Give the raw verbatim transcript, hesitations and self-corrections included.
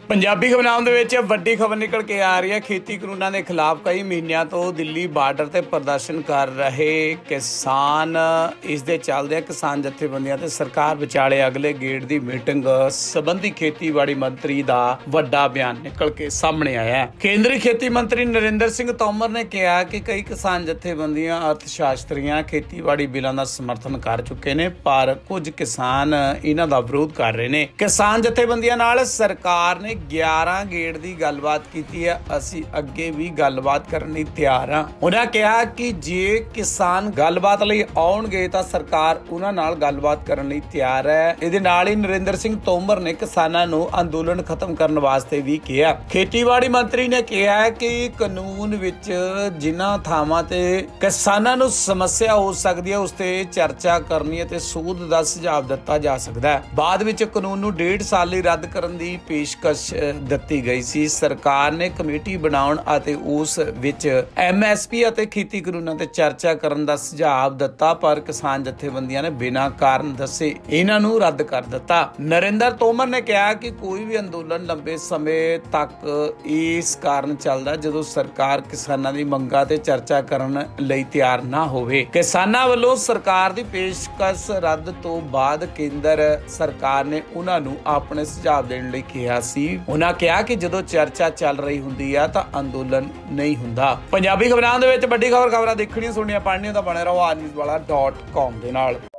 पंजाबी खबरां दे विच वड्डी खबर निकल के आ रही है। खेती कानूनां दे खिलाफ कई महीनों तो दिल्ली बार्डर ते प्रदर्शन कर रहे किसान, इस दे चलदे किसान जथेबंदियां ते सरकार विचाले अगले गेड़ दी मीटिंग संबंधी खेतीबाड़ी मंत्री दा वड्डा बयान निकल के सामने आया है। केंद्रीय खेती मंत्री नरेंद्र सिंह तोमर ने कहा कि कई किसान जथेबंदियां अर्थशास्त्रियां खेतीबाड़ी बिलों का समर्थन कर चुके ने, पर कुछ किसान इन्हां दा विरोध कर रहे ने। किसान जथेबंदियां नाल सरकार ने ग्यारह गेड़ की गलबात की है, असी अगे भी गलबात करने लई तैयार हाँ। उन्हें कहा कि जे किसान गलबात लई आउणगे तां सरकार उन्हां नाल गलबात करने लई तैयार है। इहदे नाल ही नरेंद्र सिंह तोमर ने किसानां नूं अंदोलन खत्म करने वास्ते भी कहा। खेतीबाड़ी मंत्री ने कहा कि कानून विच जिन्हां थावां ते किसानां नूं समस्या हो सकदी है उस ते चर्चा करनी है ते सूद दा सुझाव दिता जा सकदा है। बाद विच कानून नूं डेढ़ साल लई रद्द करन दी पेशकश ਦਿੱਤੀ ਗਈ ਸੀ। ਸਰਕਾਰ ਨੇ ਕਮੇਟੀ ਬਣਾਉਣ ਅਤੇ ਉਸ ਵਿੱਚ ਐਮ ਐਸ ਪੀ ਅਤੇ ਖੇਤੀ ਕਾਨੂੰਨਾਂ ਤੇ ਚਰਚਾ ਕਰਨ ਦਾ ਸੁਝਾਅ ਦਿੱਤਾ, ਪਰ ਕਿਸਾਨ ਜਥੇਬੰਦੀਆਂ ਨੇ ਬਿਨਾਂ ਕਾਰਨ ਦੱਸੇ ਇਹਨਾਂ ਨੂੰ ਰੱਦ ਕਰ ਦਿੱਤਾ। ਨਰਿੰਦਰ ਤੋਮਰ ਨੇ ਕਿਹਾ ਕਿ ਕੋਈ ਵੀ ਅੰਦੋਲਨ ਲੰਬੇ ਸਮੇਂ ਤੱਕ ਇਸ ਕਾਰਨ ਚੱਲਦਾ ਜਦੋਂ ਸਰਕਾਰ ਕਿਸਾਨਾਂ ਦੀ ਮੰਗਾਂ ਤੇ ਚਰਚਾ ਕਰਨ ਲਈ ਤਿਆਰ ਨਾ ਹੋਵੇ। ਕਿਸਾਨਾਂ ਵੱਲੋਂ ਸਰਕਾਰ ਦੀ ਪੇਸ਼ਕਸ਼ ਰੱਦ ਤੋਂ ਬਾਅਦ ਕੇਂਦਰ ਸਰਕਾਰ ਨੇ ਉਹਨਾਂ ਨੂੰ ਆਪਣੇ ਸੁਝਾਅ ਦੇਣ ਲਈ ਕਿਹਾ ਸੀ। उन्होंने कहा कि जो चर्चा चल रही होंगी है तो अंदोलन नहीं होंदा। पंजाबी खबरां दे विच वड्डी खबर खबरां देखणियां सुणनियां पढ़नियां तां बने रहो आज न्यूज़ वाला डॉट कॉम दे नाल।